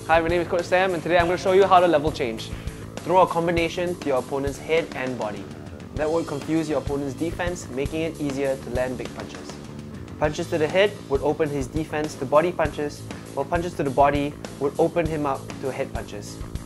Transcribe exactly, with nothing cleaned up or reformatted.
Hi, my name is Coach Sam and today I'm going to show you how to level change. Throw a combination to your opponent's head and body. That would confuse your opponent's defense, making it easier to land big punches. Punches to the head would open his defense to body punches, while punches to the body would open him up to head punches.